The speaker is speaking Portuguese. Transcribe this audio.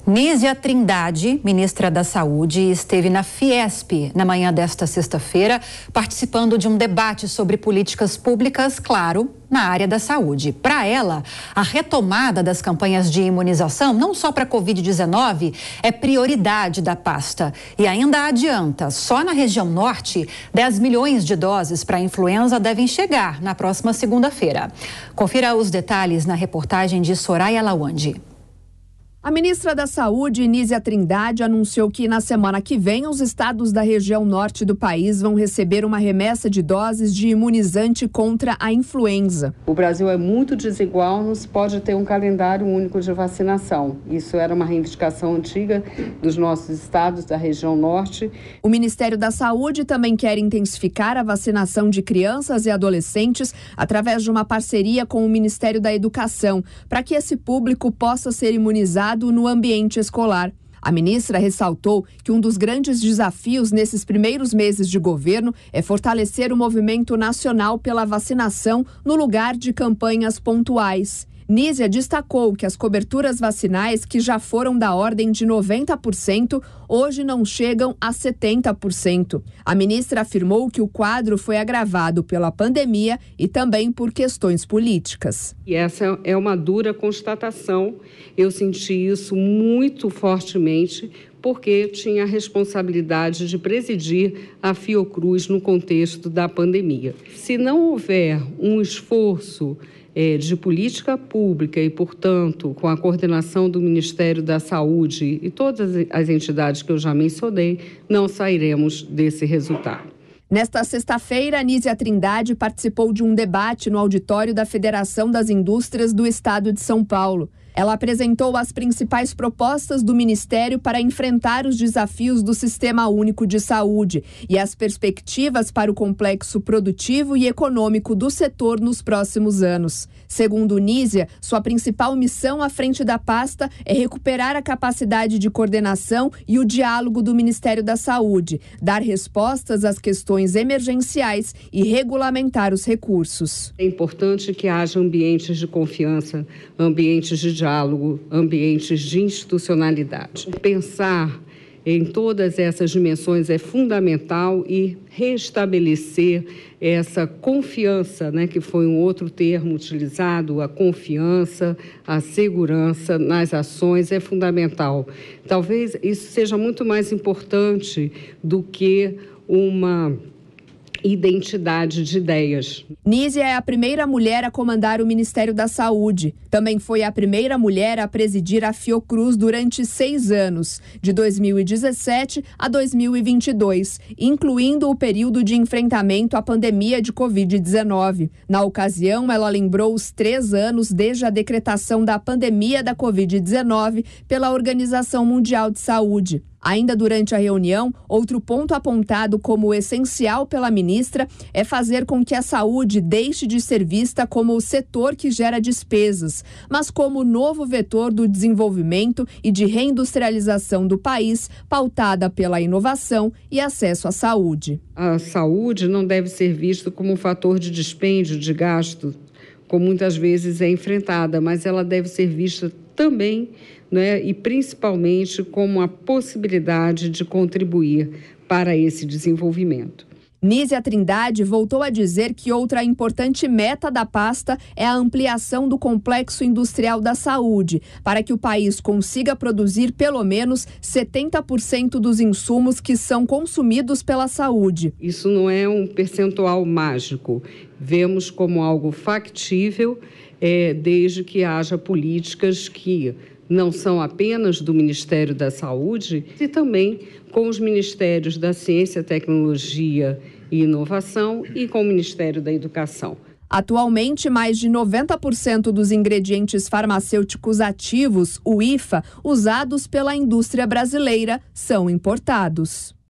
Nízia Trindade, ministra da Saúde, esteve na Fiesp na manhã desta sexta-feira, participando de um debate sobre políticas públicas, claro, na área da saúde. Para ela, a retomada das campanhas de imunização, não só para a Covid-19, é prioridade da pasta. E ainda adianta, só na região norte, 10 milhões de doses para a influenza devem chegar na próxima segunda-feira. Confira os detalhes na reportagem de Soraya Lawande. A ministra da Saúde, Nízia Trindade, anunciou que na semana que vem os estados da região norte do país vão receber uma remessa de doses de imunizante contra a influenza. O Brasil é muito desigual, não se pode ter um calendário único de vacinação. Isso era uma reivindicação antiga dos nossos estados da região norte. O Ministério da Saúde também quer intensificar a vacinação de crianças e adolescentes através de uma parceria com o Ministério da Educação, para que esse público possa ser imunizado no ambiente escolar. A ministra ressaltou que um dos grandes desafios nesses primeiros meses de governo é fortalecer o movimento nacional pela vacinação no lugar de campanhas pontuais. Nízia destacou que as coberturas vacinais, que já foram da ordem de 90%, hoje não chegam a 70%. A ministra afirmou que o quadro foi agravado pela pandemia e também por questões políticas. E essa é uma dura constatação. Eu senti isso muito fortemente, porque tinha a responsabilidade de presidir a Fiocruz no contexto da pandemia. Se não houver um esforço de política pública e, portanto, com a coordenação do Ministério da Saúde e todas as entidades que eu já mencionei, não sairemos desse resultado. Nesta sexta-feira, Nízia Trindade participou de um debate no auditório da Federação das Indústrias do Estado de São Paulo. Ela apresentou as principais propostas do Ministério para enfrentar os desafios do Sistema Único de Saúde e as perspectivas para o complexo produtivo e econômico do setor nos próximos anos. Segundo Nízia, sua principal missão à frente da pasta é recuperar a capacidade de coordenação e o diálogo do Ministério da Saúde, dar respostas às questões emergenciais e regulamentar os recursos. É importante que haja ambientes de confiança, ambientes de diálogo, ambientes de institucionalidade. Pensar em todas essas dimensões é fundamental e restabelecer essa confiança, que foi um outro termo utilizado, a confiança, a segurança nas ações é fundamental. Talvez isso seja muito mais importante do que uma identidade de ideias. Nízia é a primeira mulher a comandar o Ministério da Saúde. Também foi a primeira mulher a presidir a Fiocruz durante 6 anos, de 2017 a 2022, incluindo o período de enfrentamento à pandemia de Covid-19. Na ocasião, ela lembrou os 3 anos desde a decretação da pandemia da Covid-19 pela Organização Mundial de Saúde. Ainda durante a reunião, outro ponto apontado como essencial pela ministra é fazer com que a saúde deixe de ser vista como o setor que gera despesas, mas como o novo vetor do desenvolvimento e de reindustrialização do país, pautada pela inovação e acesso à saúde. A saúde não deve ser vista como um fator de dispêndio, de gasto, como muitas vezes é enfrentada, mas ela deve ser vista também, e principalmente como a possibilidade de contribuir para esse desenvolvimento. Nízia Trindade voltou a dizer que outra importante meta da pasta é a ampliação do complexo industrial da saúde, para que o país consiga produzir pelo menos 70% dos insumos que são consumidos pela saúde. Isso não é um percentual mágico. Vemos como algo factível, desde que haja políticas que não são apenas do Ministério da Saúde, e também com os Ministérios da Ciência, Tecnologia e Inovação e com o Ministério da Educação. Atualmente, mais de 90% dos ingredientes farmacêuticos ativos, o IFA, usados pela indústria brasileira, são importados.